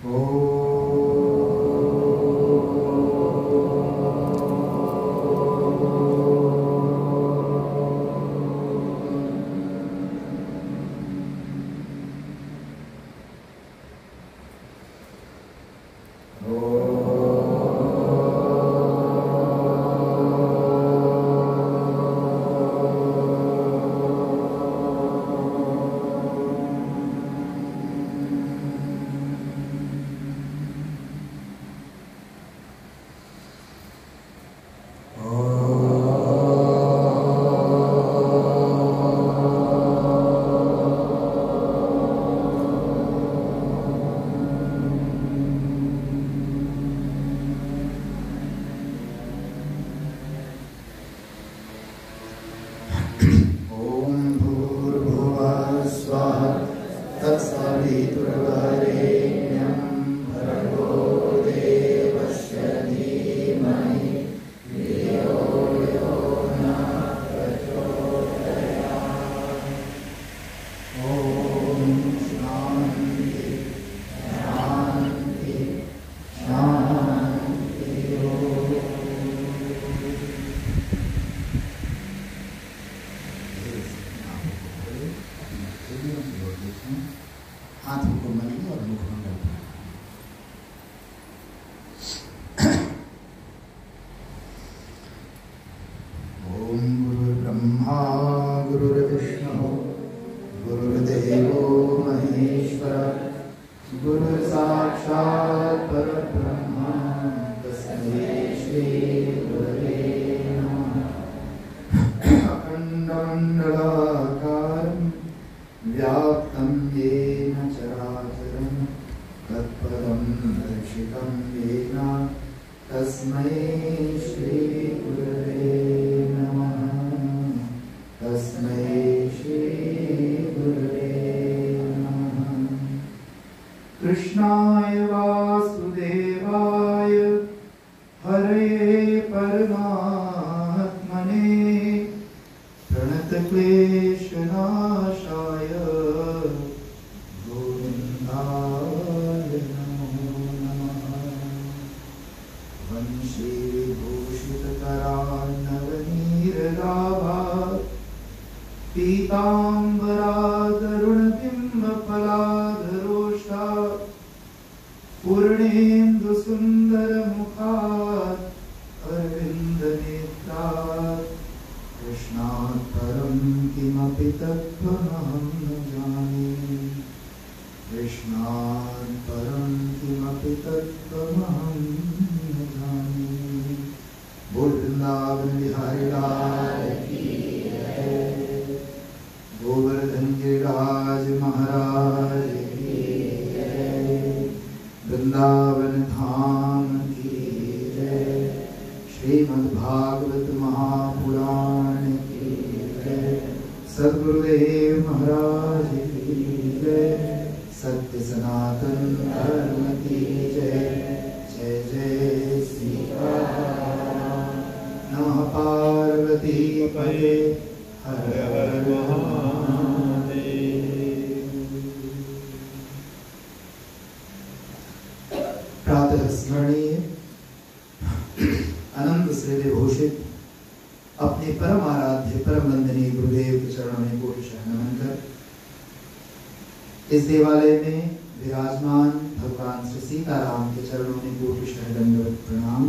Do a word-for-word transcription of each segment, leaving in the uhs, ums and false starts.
इस देवालय में विराजमान भगवान श्री सीताराम के चरणों में कोटि दंडवत प्रणाम।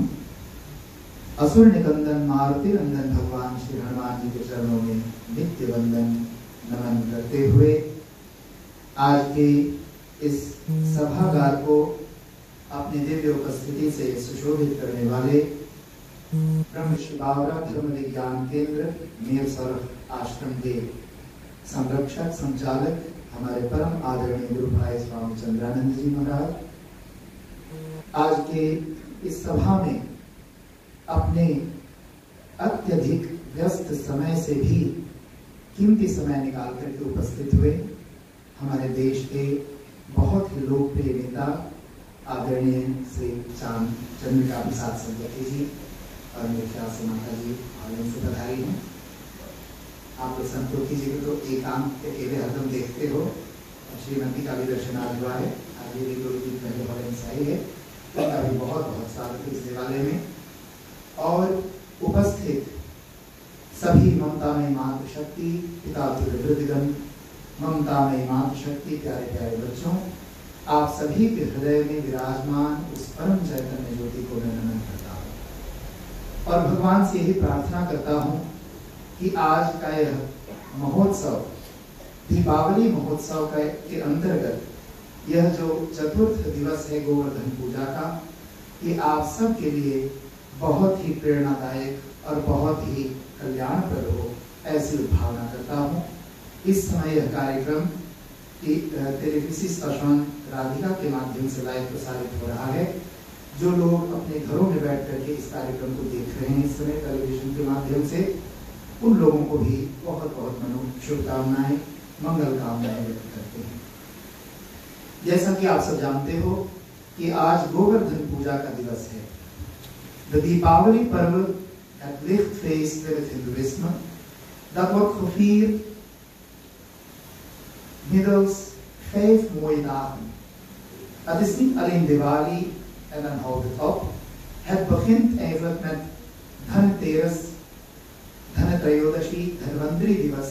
असुर निकंदन मारुति नंदन भगवान श्री हनुमान जी के चरणों में नित्य वंदन नमन करते हुए आज के इस सभागार को अपनी दिव्य उपस्थिति से सुशोभित करने वाले ब्रह्म श्री बावरा धर्म विज्ञान केंद्र मेरसर आश्रम के संरक्षक संचालक हमारे परम आदरणीय गुरु भाई स्वामी चंद्रानंद जी महाराज आज के इस सभा में अपने अत्यधिक व्यस्त समय से भी कीमती समय निकाल करके उपस्थित हुए हमारे देश के बहुत ही लोकप्रिय नेता आदरणीय श्री चांद चंद्रिका प्रसाद संपति जी और मेरे ख्याल से माता जी आनंद से बधाई हैं। आप लोग संतोषी जी को तो एकांत के अकेले हरदम देखते हो और श्रीमती का भी दर्शन आज हुआ है। आगे भी गुरु जी पहले वाले आई है, उनका भी बहुत बहुत स्वागत है इस दिवाले में। और उपस्थित सभी ममता में मातृशक्ति, पिता वृद्धगण, ममता में मातृशक्ति, प्यारे प्यारे बच्चों, आप सभी के हृदय में विराजमान उस परम चैतन्य ज्योति को मैं नमन करता हूँ और भगवान से यही प्रार्थना करता हूँ कि आज का यह महोत्सव, दीपावली महोत्सव का के अंतर्गत यह जो चतुर्थ दिवस है गोवर्धन पूजा का, ये आप सब के लिए बहुत ही प्रेरणादायक और बहुत ही कल्याणप्रद हो, ऐसी भावना करता हूँ। इस समय यह कार्यक्रम टेलीविजन स्टेशन राधिका के माध्यम से लाइव प्रसारित हो रहा है। जो लोग अपने घरों में बैठ करके इस कार्यक्रम को देख रहे हैं इस समय टेलीविजन के माध्यम से, उन लोगों को भी बहुत बहुत मनो शुभकामनाएं, मंगल कामनाएं व्यक्त करते हैं। जैसा कि आप सब जानते हो कि आज गोवर्धन पूजा का दिवस है। द दीपावली पर्व het lichtfeest bij het Hindoeïsme, dat wordt gevierd middels vijf mooie dagen. Het is niet alleen Diwali en dan houdt het op. Het begint eigenlijk met Dhanteras, Dhanatrayodashi, Dhanvantri Divas.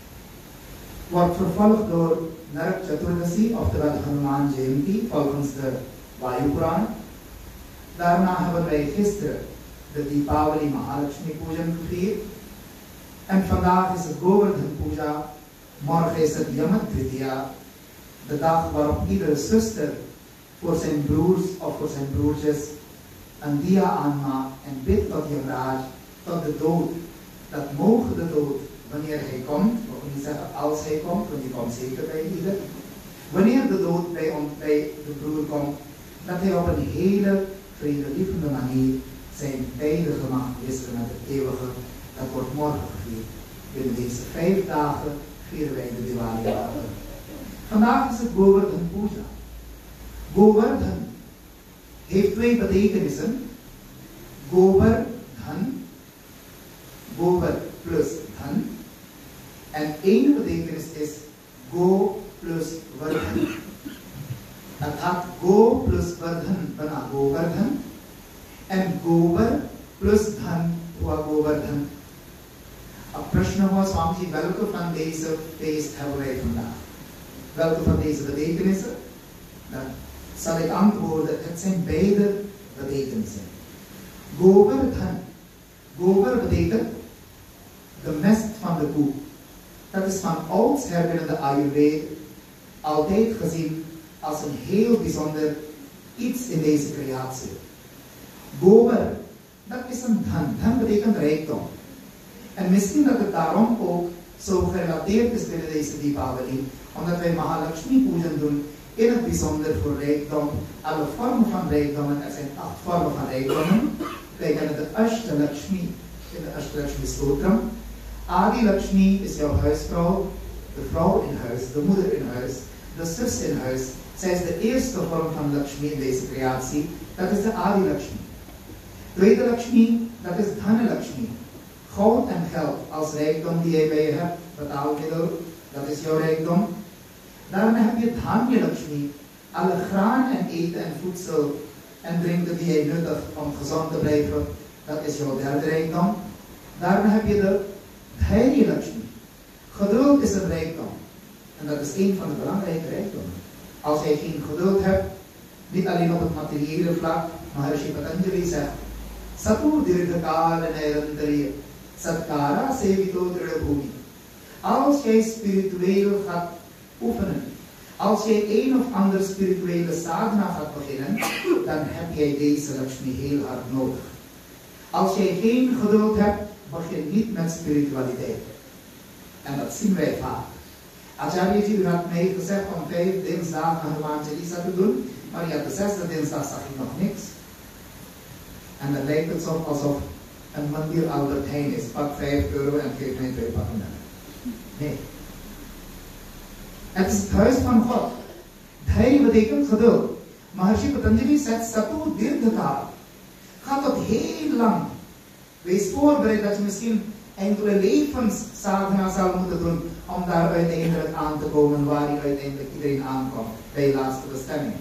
Wordt vervolgd door Narak Chaturdasi, oftewel Hanuman Jayanti, volgens de Vayu Puran. Daarna hebben wij gisteren de Deepavali Mahalakshmi Pujan gevierd. En vandaag is het Govardhan Puja. Morgen is het Yamat Tritiya, de dag waarop iedere zuster voor zijn broers of voor zijn broertjes een dia aanmaakt en bidt tot Yamaraj, tot de dood. Dat mogen de dood, wanneer hij komt, of niet zeggen als hij komt, want die komt zeker bij ieder. Wanneer de dood bij, ons, bij de broer komt, dat hij op een hele vredelievende manier zijn tijdige macht wisselen met het eeuwige. Dat wordt morgen gevierd. Binnen deze vijf dagen vieren wij de Diwali dagen. Vandaag is het Govardhan Puja. Govardhan heeft twee betekenissen. Govardhan, Govar plus dhan. En één betekenis is Go plus Vardhan. अर्थात गो plus Vardhan बना Govardhan and गोबर plus धन हुआ गोवर्धन. अब प्रश्न हुआ Swami ji, welke van deze feest hebben wij vandaag? Welke van deze betekenissen? Dan zal ik antwoorden, het zijn beide betekenissen. Govardhan. Gober betekent de mest van de koe. Dat is van oudsher binnen de Ayurveda altijd gezien als een heel bijzonder iets in deze creatie. Gober, dat is een dhan. Dhan betekent rijkdom. En misschien dat het daarom ook zo gerelateerd is binnen deze Deepavali, omdat wij Mahalakshmi Pujan doen, in het bijzonder voor rijkdom, alle vormen van rijkdommen. Er zijn acht vormen van rijkdommen. Wij kennen de Ashtalakshmi in de Ashtalakshmi Stotram. Adi Lakshmi is jouw huisvrouw, de vrouw in huis, de moeder in huis, de zus in huis. Zij is de eerste vorm van Lakshmi in deze creatie. Dat is de Adi Lakshmi. Tweede Lakshmi, dat is Dhana Lakshmi. Goud en geld als rijkdom die jij bij je hebt, betaalmiddel, dat is jouw rijkdom. Daarna heb je Dhanya Lakshmi, alle graan en eten en voedsel en drinken die jij nuttigt om gezond te blijven, dat is jouw derde rijkdom. Daarna heb je de Dhairya Lakshmi. Geduld is een rijkdom. En dat is een van de belangrijke rijkdommen. Als jij geen geduld hebt, niet alleen op het materiële vlak, maar Maharishi Patanjali zegt, Satu dirghakala nairantariya, satkara sevito dridabhumi. Als jij spiritueel gaat oefenen, als jij een of ander spirituele sadhana gaat beginnen, dan heb jij deze Lakshmi heel hard nodig. Als jij geen geduld hebt, begin niet met spiritualiteit. En dat zien wij vaak. Acharya ji, u had mij gezegd om vijf dinsdagen Hanuman Chalisa te doen, maar je had de zesde dinsdag zag ik nog niks. En dan lijkt het zo alsof een mandir Albert Heijn is. Pak vijf euro en geef mij twee pakken. Nee. Het is het huis van God. Dhairya betekent geduld. Maharishi Patanjali zegt Satu dirghakala. Ga tot heel lang. Wees voorbereid dat je misschien enkele levenssadhana zal moeten doen om daar uiteindelijk aan te komen waar je uiteindelijk iedereen aankomt bij je laatste bestemming.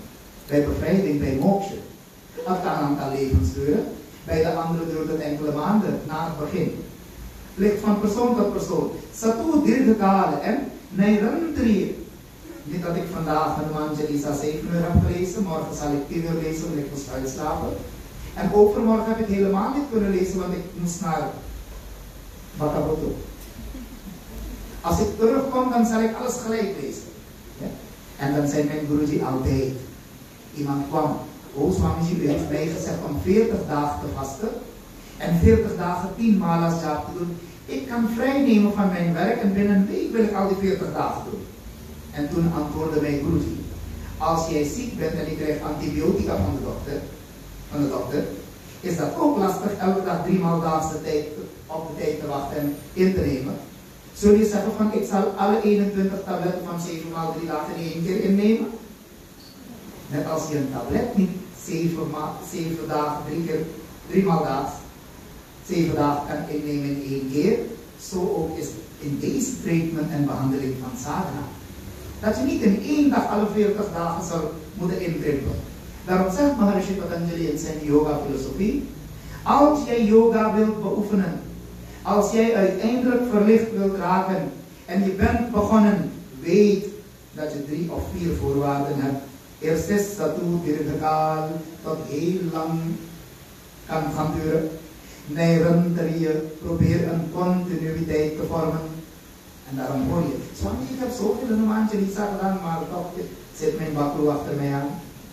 bij bevrijding, bij moksha. Dat kan een aantal levens duren. Bij de andere duurt het enkele maanden na het begin. Ligt van persoon tot persoon. Satu dirghakala en Nairantariya. Niet dat ik vandaag Hanuman Chalisa zeven uur heb gelezen, morgen zal ik tien uur lezen, want ik moest uitslapen. En overmorgen heb ik helemaal niet kunnen lezen, want ik moest naar Bakaboto. Als ik terugkom, dan zal ik alles gelijk lezen. Ja? En dan zei mijn Guruji altijd, iemand kwam, oh Swamiji, u heeft mij gezegd om veertig dagen te vasten en veertig dagen tien malas jaap te doen. Ik kan vrij nemen van mijn werk en binnen een week wil ik al die veertig dagen doen. En toen antwoordde mijn Guruji, als jij ziek bent en je krijgt antibiotica van de dokter, van de dokter, is dat ook lastig elke dag driemaal daags de tijd op de tijd te wachten en in te nemen. Zul je zeggen van ik zal alle eenentwintig tabletten van zeven maal drie dagen in één keer innemen? Net als je een tablet niet zeven, ma zeven dagen, drie keer, driemaal daags, zeven dagen kan innemen in één keer, zo ook is in deze treatment en behandeling van sadhana. Dat je niet in één dag alle veertig dagen zal moeten inkrimpen. Daarom zegt Maharishi Patanjali in zijn yoga filosofie, als jij yoga wilt beoefenen, als jij uiteindelijk verlicht wilt raken en je bent begonnen, weet dat je drie of vier voorwaarden hebt. Eerst is satu dirghakal, tot heel lang kan gaan duren. Nairantariya, probeer een continuïteit te vormen. En daarom hoor je, Swami, ik heb zoveel Hanuman Chalisa gedaan, maar toch zit mijn bakru achter mij aan.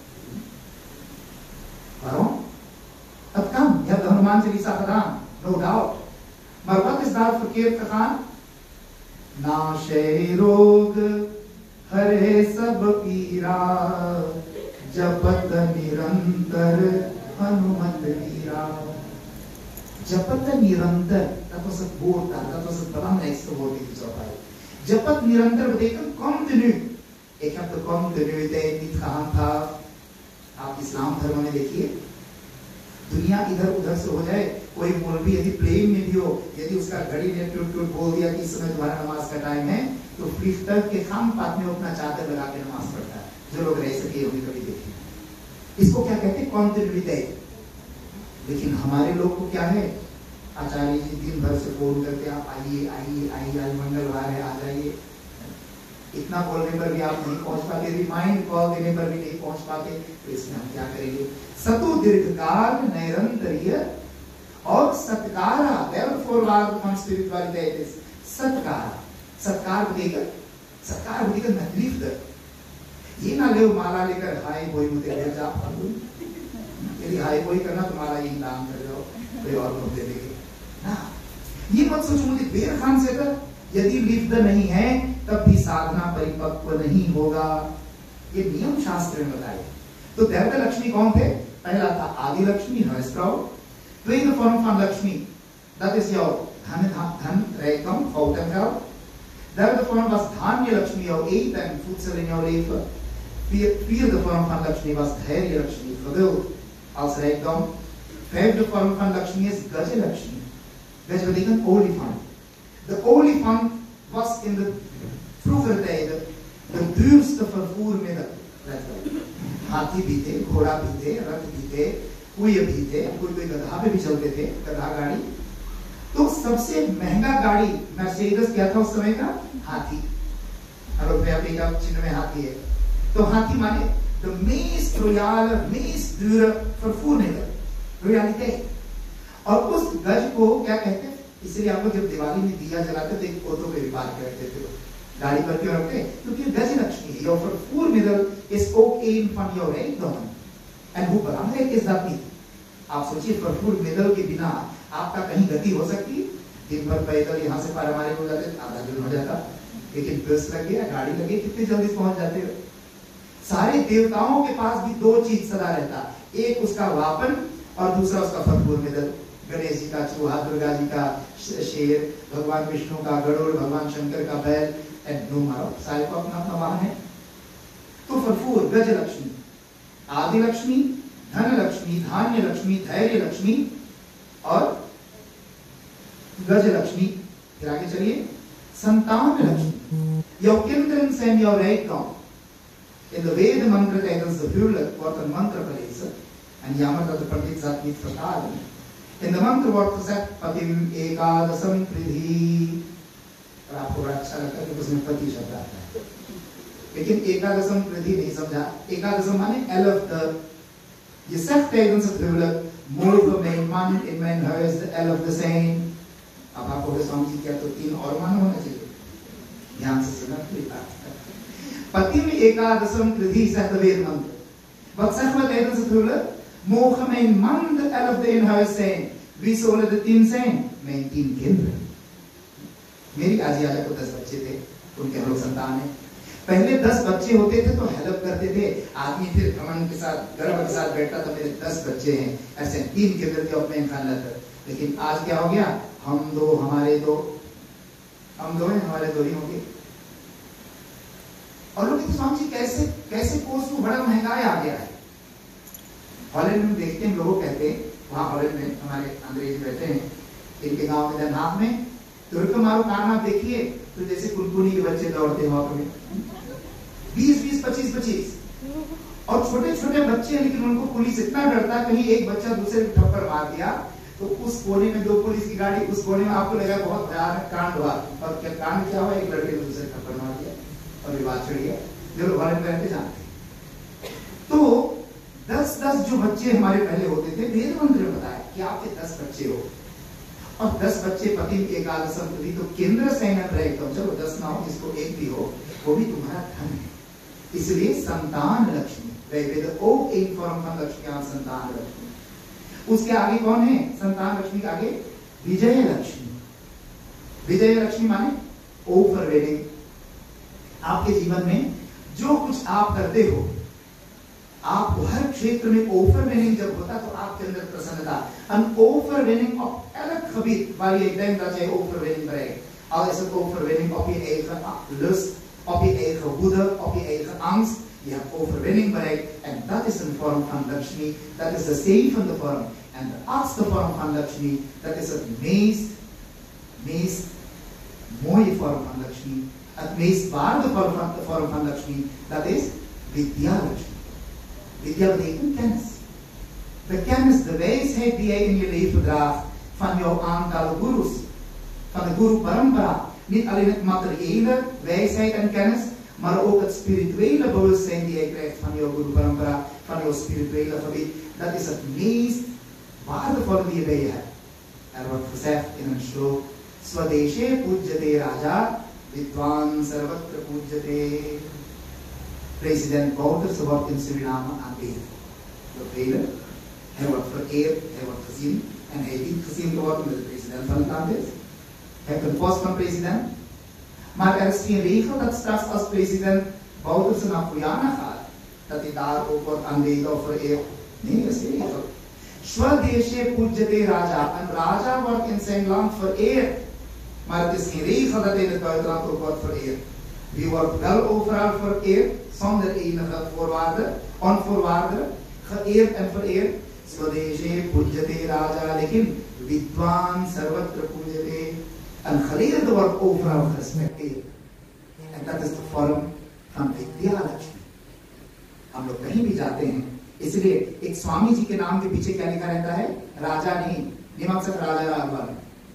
Waarom? Dat kan, je hebt de Hanuman Chalisa gedaan, no doubt. Maar wat is daar verkeerd gegaan? Nashe rog, hare sab pira, japat nirantar, Hanumat Veera. Japat nirantar, dat was het woord daar, dat was het belangrijkste woord in die zopai. Japat nirantar betekent continu. Ik heb de continuïteit niet gehandhaafd. आप इस्लाम धर्म में देखिए, दुनिया इधर उधर से हो जाए, कोई मौलवी यदि प्लेन में भी हो, यदि उसका घड़ी ने टूट टूट बोल दिया कि इस समय तुम्हारा नमाज का टाइम है, तो फ्रीस्टर के खाम पात में अपना चादर लगा के नमाज पढ़ता है। जो लोग रह सके होगी कभी देखे। इसको क्या कहते हैं? कॉन्टिन्यूटी। लेकिन हमारे लोग को क्या है? आचार्य जी दिन भर से फोन करके आप आइए आइए आइए, आज मंगलवार है, आ जाइए। इतना बोलने पर भी आप नहीं पहुंच पाते, रिमाइंड कॉल देने पर भी नहीं पहुंच पाते, तो इसमें हम क्या करेंगे? सतु दीर्घकाल नैरंतर्य और सत्कारा, therefore one spirituality is सत्कार। सत्कार बनेगा, सत्कार बनेगा तकलीफ दर। ये ना ले माला लेकर हाय बोई मुझे ले जा, यदि हाय बोई करना तो माला यही दान कर जाओ, कोई और को दे देंगे ना। ये मत सोचो मुझे बेर खान से कर, यदि लिप्त नहीं है तब भी साधना परिपक्व नहीं होगा। ये नियम शास्त्र में बताए। तो दैवता लक्ष्मी कौन थे? पहला था आदि Lakshmi, हर्षराव। Tweede vorm van Lakshmi, dat is jouw dhan, dhan, rijkdom, goud en geld. Derde vorm was Dhanya Lakshmi, jouw eten en voedsel in jouw leven. Vier, vierde vorm van Lakshmi was Dhairya Lakshmi, geduld als rijkdom. Vijfde vorm van Lakshmi is Gaja Lakshmi. Gaja betekent olifant. De olifant was in de vroegere tijden de duurste vervoermiddel. हाथी भी थे, घोड़ा भी थे, रथ भी थे, कुएं भी थे, कोई कोई गधा पे भी चलते थे, गधा गाड़ी। तो सबसे महंगा गाड़ी मर्सिडीज क्या था उस समय का? हाथी। अब पिकअप चिन्ह में हाथी है, तो हाथी माने the meest royale, meest dure vervoermiddel, royaliteit। और उस गज को क्या कहते हैं? इसलिए आप लोग जब दिवाली में दिया जलाते थे, एक फोटो पे पार करते थे, गाड़ी पर क्यों रखते? क्योंकि गज Lakshmi, jouw vervoermiddel is ook een van jouw rijkdommen। En hoe belangrijk is dat niet? आप सोचिए, vervoermiddel के बिना आपका कहीं गति हो सकती? दिन भर पैदल यहाँ से पारामारिक हो जाते, आधा दिन हो जाता, लेकिन बस लग गया, गाड़ी लगी, कितनी जल्दी पहुंच जाते हो। सारे देवताओं के पास भी दो चीज सदा रहता, एक उसका वापन और दूसरा उसका vervoermiddel। गणेश जी का चूहा, दुर्गा जी का शेर, भगवान विष्णु का गरुड़, भगवान शंकर का बैल, एंड नो मारो, सारे को अपना अपना वाहन है। तो फरफूर गज लक्ष्मी, आदि लक्ष्मी, धन लक्ष्मी, धान्य लक्ष्मी, धैर्य लक्ष्मी और गज लक्ष्मी। फिर आगे चलिए, संतान Lakshmi, your children and your rijkdom। In de Veden mantra tijdens de huwelijk wordt een mantra gelezen. En jammer dat de pandit dat niet vertalen. In de mantra wordt gezegd, Patim ekadasam pridhi. और आपको बड़ा अच्छा लगता है कि उसमें पति शब्द आता है, लेकिन एकादशम पृथ्वी नहीं समझा. एकादशम माने elf de. Je zegt tijdens het huwelijk, mogen mijn man in mijn huis de elfde zijn. अब आप बोले स्वामी जी क्या तो तीन और मान होना चाहिए? ध्यान से सुना please. Patim ekadasam pridhi zegt de Weermantra. Wat zeggen we tijdens het huwelijk? Mogen mijn man de elfde in huis zijn. Wie zullen de tien zijn? Mijn tien kinderen. मेरी आजी आजा को दस बच्चे थे, उनके हम लोग संतान हैं. पहले दस बच्चे होते थे तो हेल्प करते थे आदमी, फिर घमंड के साथ गर्व के साथ बैठता था मेरे दस बच्चे हैं, ऐसे तीन के करके अपने खान लेते. लेकिन आज क्या हो गया? हम दो हमारे दो, हम दो हैं हमारे दो ही होंगे. और लोग स्वामी जी कैसे कैसे कोर्स को बड़ा महंगा आ गया है. हॉलैंड में देखते हैं, लोग कहते हैं वहां हॉलैंड में हमारे अंग्रेज बैठे हैं, इनके गांव में दनाब में तुर्क मारो कान आप देखिए तो जैसे कुनकुनी के बच्चे दौड़ते हो में बीस बीस पच्चीस पच्चीस और छोटे छोटे बच्चे, लेकिन उनको पुलिस इतना डरता है कहीं एक बच्चा दूसरे को थप्पड़ मार दिया तो उस कोने में दो पुलिस की गाड़ी, उस कोने में आपको लगा बहुत भयानक कांड हुआ. और क्या कांड क्या हुआ? एक लड़के ने दूसरे थप्पड़ मार दिया और विवाद छिड़ गया. जो लोग भारत में रहते जानते. तो दस दस जो बच्चे हमारे पहले होते थे, वेद मंत्र ने बताया कि आपके दस बच्चे हो और दस बच्चे पति एकादशम पृथ्वी, तो केंद्र सैन्य रहेगा. चलो दस ना हो, जिसको एक भी हो वो भी तुम्हारा धन है. इसलिए संतान लक्ष्मी, वैवेद ओ एक फॉर्म का लक्ष्मी, संतान लक्ष्मी. उसके आगे कौन है? संतान लक्ष्मी के आगे विजय लक्ष्मी. विजय लक्ष्मी माने ओवरवेलिंग. आपके जीवन में जो कुछ आप करते हो, आपको हर क्षेत्र में ओवरवेलिंग जब होता तो आपके अंदर प्रसन्नता, een overwinning op elk gebied waar je denkt dat jij overwinning brengt. Al is het overwinning op je eigen lust, op je eigen woede, op je eigen angst. Je hebt overwinning bereikt en dat is een vorm van Lakshmi. Dat is de zevende vorm. En de achtste vorm van Lakshmi, dat is het meest, meest mooie vorm van Lakshmi. Het meest waardevolle vorm van Lakshmi, dat is Vidya Lakshmi. Vidya betekent kennis. De kennis, de wijsheid die jij in je leven draagt van jouw aantal gurus, van de Guru Parampara. Niet alleen het materiële wijsheid en kennis, maar ook het spirituele bewustzijn die jij krijgt van jouw Guru Parampara, van jouw spirituele gebied. Dat is het meest waardevolle die je bij je hebt. Er wordt gezegd in een shlok, Swadeshe Pujyate Raja, Vidwan Sarvatra Pujyate. President Wouters wordt in Suriname aanbeden door velen. Hij wordt vereerd, hij wordt gezien en hij dient gezien te worden met de president van het land is. Hij heeft een post van president. Maar er is geen regel dat straks als president Wouters naar Guyana gaat, dat hij daar ook wordt aanbeden of vereerd. Nee, er is geen regel. Swadeshe Pujyate Raja. Een raja wordt in zijn land vereerd. Maar het is geen regel dat hij in het buitenland ook wordt vereerd. Wie wordt wel overal vereerd, zonder enige voorwaarden, onvoorwaardelijk, geëerd en vereerd. Swadeshe Pujyate Raja, lekin Vidwan Sarvatra Pujyate. Een geleerde wordt overal gerespecteerd. En dat is de vorm van Vidya Lakshmi. हम लोग कहीं भी जाते हैं, इसलिए एक स्वामी जी के नाम के पीछे क्या लिखा रहता है? राजा नहीं, निमक से राजा राघवन.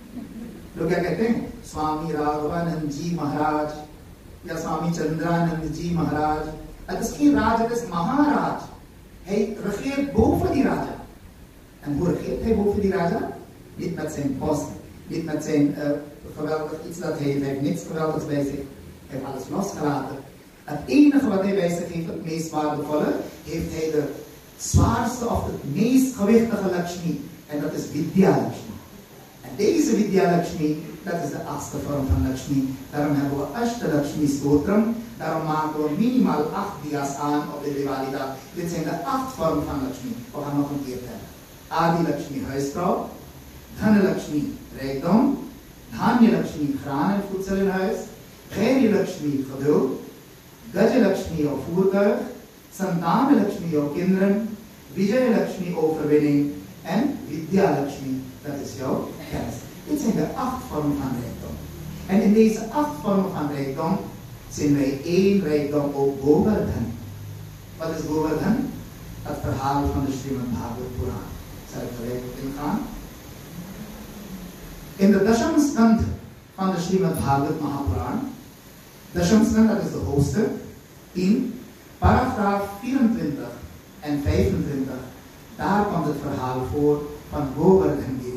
लोग क्या कहते हैं? स्वामी राघवानंद जी महाराज या स्वामी चंद्रानंद जी महाराज. Het is geen raja, het is Maharaj. Hij regeert boven die raja. En hoe regeert hij boven die raja? Niet met zijn post, niet met zijn uh, geweldig iets dat hij heeft. Hij heeft niks geweldigs bij zich. Hij heeft alles losgelaten. Het enige wat hij bij zich heeft, het meest waardevolle, heeft hij de zwaarste of het meest gewichtige Lakshmi. En dat is Vidya Lakshmi. En deze Vidya Lakshmi, dat is de achtste vorm van Lakshmi. Daarom hebben we Ashta Lakshmi Stotram. Daarom maken we minimaal acht dia's aan op de Diwali-dag. Dit zijn de acht vormen van Lakshmi. We gaan nog een keer tellen. Adi Lakshmi, huisvrouw. Dhana Lakshmi, rijkdom. Dhanya Lakshmi, graan en voedsel in huis. Gairi Lakshmi, geduld. Gaja Lakshmi, jouw voertuig. Santana Lakshmi, jouw kinderen. Vijaya Lakshmi, overwinning. En Vidya Lakshmi, dat is jouw kennis. Dit zijn de acht vormen van rijkdom. En in deze acht vormen van rijkdom zien wij één rijkdom ook Govardhan. Wat is Govardhan? Het verhaal van de Srimad Bhagavad Puran. Zal ik gelijk ingaan? In de Dasham Skand van de Srimad Bhagavad Mahapuran, Dasham Skand, dat is de hoofdstuk, in paragraaf vierentwintig en vijfentwintig, daar komt het verhaal voor van Govardhan